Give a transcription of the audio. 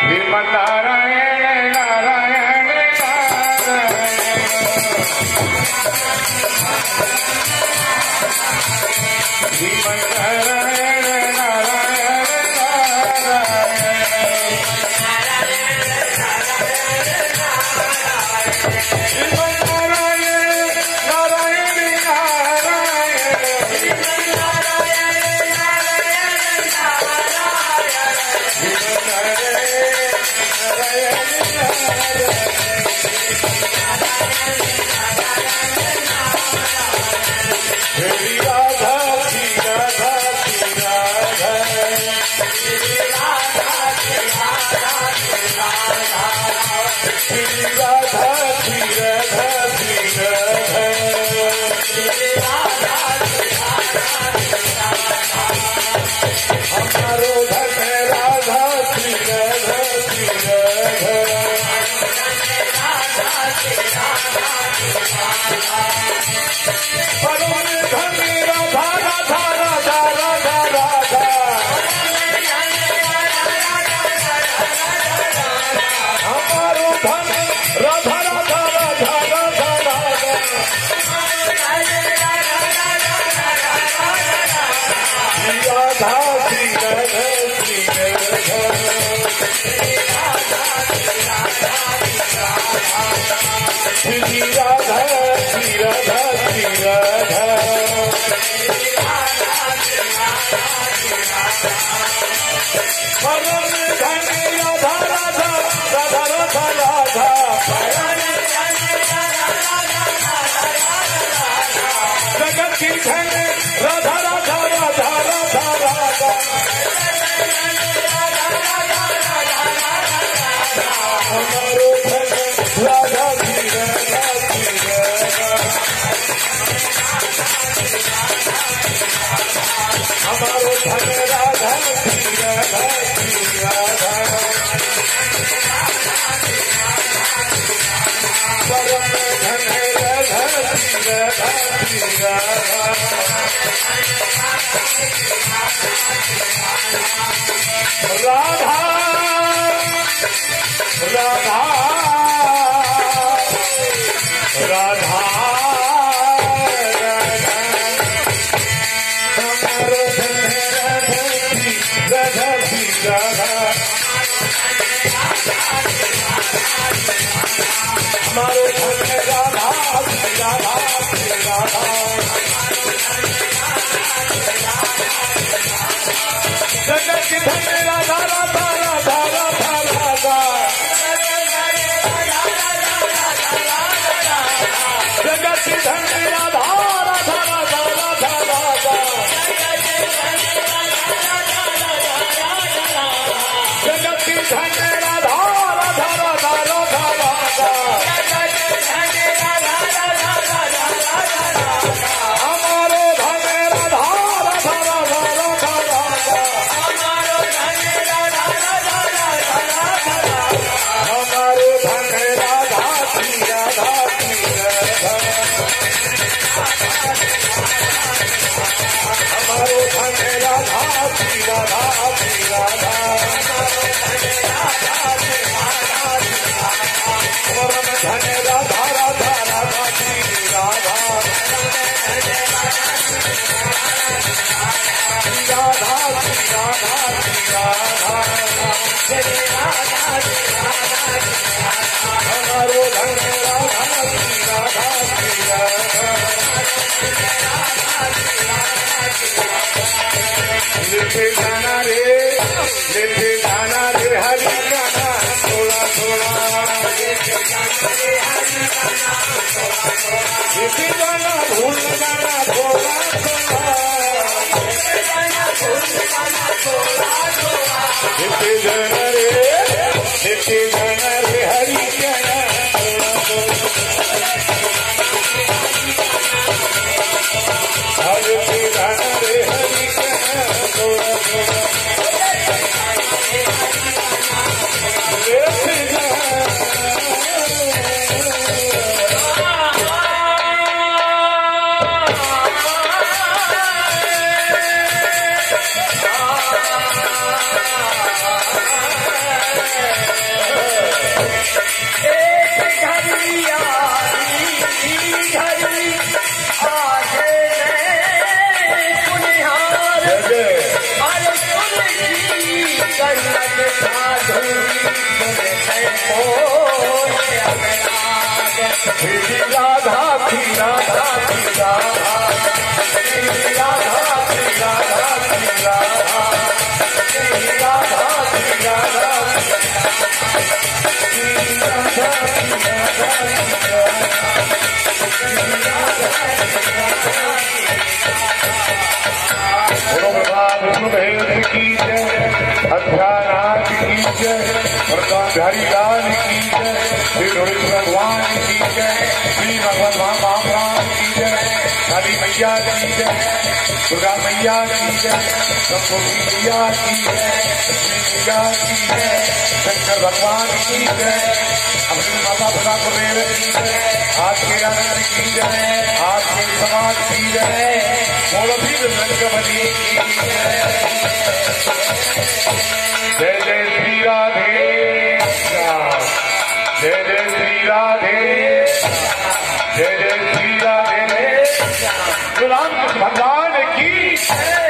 श्रीमन्नारायण नारायण श्रीमन्नारायण नारायण बिहारी लाल की जय, श्री गणेश भगवान की जय, श्री भगवान महाप्राण की जय, काली मैया की जय, दुर्गा मैया की जय, संतोषी मैया की जय, लक्ष्मी मैया की जय, शंकर भगवान की जय, अपनी माता पिता कुबेर की जय, आज के आनंद की जय, आज के समाज की जय, मोरबी रंगवली की जय। जय जय श्री राधे, जय जय श्री राधे, जय जय श्री राधे, राम भगवान की